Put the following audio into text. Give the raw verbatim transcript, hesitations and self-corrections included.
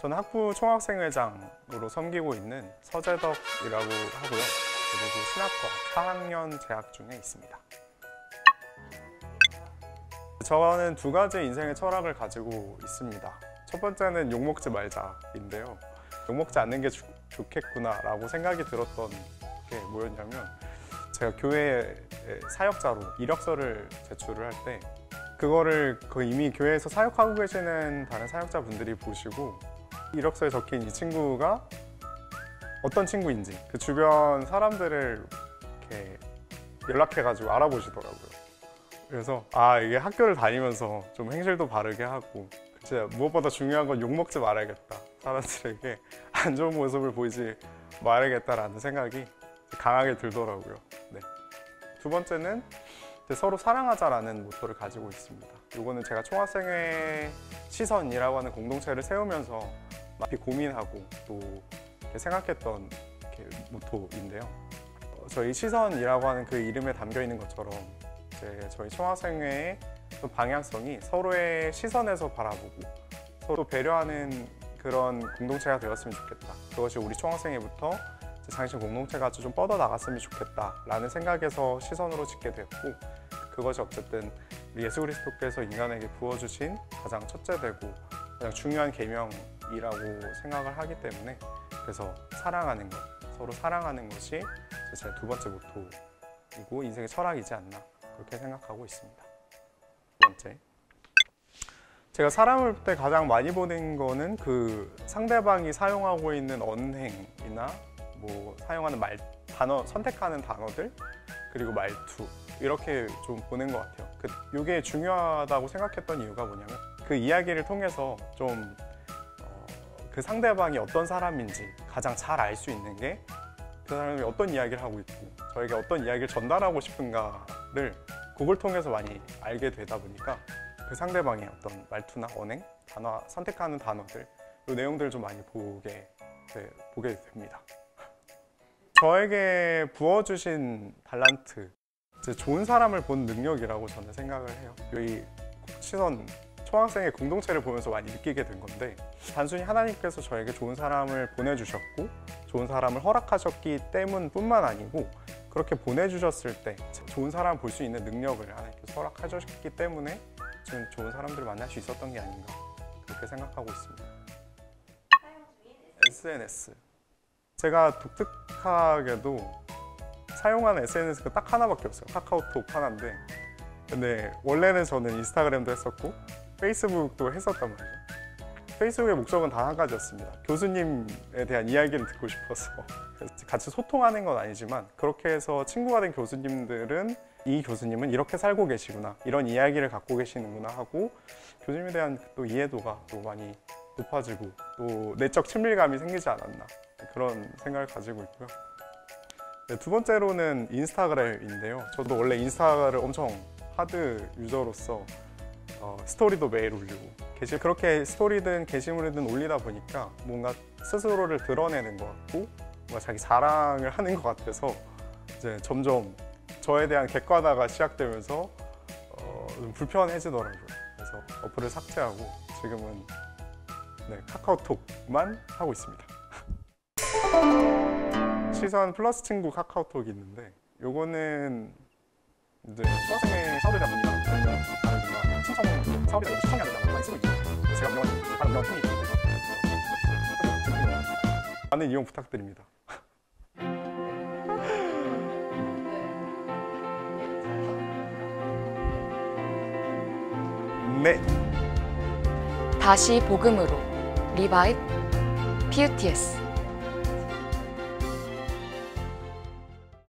저는 학부 총학생회장으로 섬기고 있는 서재덕이라고 하고요. 그리고 신학과 사 학년 재학 중에 있습니다. 저는 두 가지 인생의 철학을 가지고 있습니다. 첫 번째는 욕먹지 말자인데요. 욕먹지 않는 게 주, 좋겠구나 라고 생각이 들었던 게 뭐였냐면, 제가 교회 사역자로 이력서를 제출을 할 때 그거를 그 이미 교회에서 사역하고 계시는 다른 사역자분들이 보시고 이력서에 적힌 이 친구가 어떤 친구인지 그 주변 사람들을 이렇게 연락해가지고 알아보시더라고요. 그래서 아, 이게 학교를 다니면서 좀 행실도 바르게 하고 진짜 무엇보다 중요한 건 욕먹지 말아야겠다, 사람들에게 안 좋은 모습을 보이지 말아야겠다라는 생각이 강하게 들더라고요. 네. 두 번째는 서로 사랑하자라는 모토를 가지고 있습니다. 이거는 제가 총학생회 시선이라고 하는 공동체를 세우면서 많이 고민하고 또 이렇게 생각했던 이렇게 모토인데요. 저희 시선이라고 하는 그 이름에 담겨 있는 것처럼 이제 저희 총학생회의 방향성이 서로의 시선에서 바라보고 서로 배려하는 그런 공동체가 되었으면 좋겠다. 그것이 우리 총학생회부터 장신 공동체가 좀 뻗어 나갔으면 좋겠다라는 생각에서 시선으로 짓게 됐고, 그것이 어쨌든 우리 예수 그리스도께서 인간에게 부어주신 가장 첫째되고 가장 중요한 계명이라고 생각을 하기 때문에, 그래서 사랑하는 것, 서로 사랑하는 것이 제 두 번째 모토이고 인생의 철학이지 않나 그렇게 생각하고 있습니다. 두 번째, 제가 사람을 볼 때 가장 많이 보는 거는 그 상대방이 사용하고 있는 언행이나 뭐 사용하는 말, 단어, 선택하는 단어들, 그리고 말투, 이렇게 좀 보는 것 같아요. 그, 이게 중요하다고 생각했던 이유가 뭐냐면, 그 이야기를 통해서 좀 어, 그 상대방이 어떤 사람인지 가장 잘 알 수 있는 게 그 사람이 어떤 이야기를 하고 있고 저에게 어떤 이야기를 전달하고 싶은가를 그걸 통해서 많이 알게 되다 보니까 그 상대방의 어떤 말투나 언행, 단어, 선택하는 단어들, 이 내용들을 좀 많이 보게, 네, 보게 됩니다. 저에게 부어주신 달란트, 이제 좋은 사람을 본 능력이라고 저는 생각을 해요. 이 시선 총학생의 공동체를 보면서 많이 느끼게 된 건데, 단순히 하나님께서 저에게 좋은 사람을 보내주셨고 좋은 사람을 허락하셨기 때문뿐만 아니고, 그렇게 보내주셨을 때 좋은 사람을 볼 수 있는 능력을 하나님께서 허락하셨기 때문에 지금 좋은 사람들을 만날 수 있었던 게 아닌가 그렇게 생각하고 있습니다. 에스엔에스, 제가 독특하게도 사용하는 에스엔에스가 딱 하나밖에 없어요. 카카오톡 하나인데, 근데 원래는 저는 인스타그램도 했었고 페이스북도 했었단 말이에요. 페이스북의 목적은 단 한 가지였습니다. 교수님에 대한 이야기를 듣고 싶어서 같이 소통하는 건 아니지만, 그렇게 해서 친구가 된 교수님들은 이 교수님은 이렇게 살고 계시구나, 이런 이야기를 갖고 계시는구나 하고 교수님에 대한 또 이해도가 또 많이 높아지고 또 내적 친밀감이 생기지 않았나 그런 생각을 가지고 있고요. 네, 두 번째로는 인스타그램인데요. 저도 원래 인스타를 엄청 하드 유저로서 어, 스토리도 매일 올리고 게시, 그렇게 스토리든 게시물이든 올리다 보니까 뭔가 스스로를 드러내는 것 같고 뭔가 자기 자랑을 하는 것 같아서 이제 점점 저에 대한 객관화가 시작되면서 어, 좀 불편해지더라고요. 그래서 어플을 삭제하고 지금은 네, 카카오톡만 하고 있습니다. 시선 플러스 친구 카카오톡이 있는데, 요거는 이제 수학생의 사업에 대한 문의나 아니면 다른 뭔가 신청 사업에 대한 신청해야 된다고 많이 쓰고 있죠. 제가 운영하는 다른 운영 팀이 많은 이용 부탁드립니다. 네. 다시 복음으로 리바이브 피유티에스.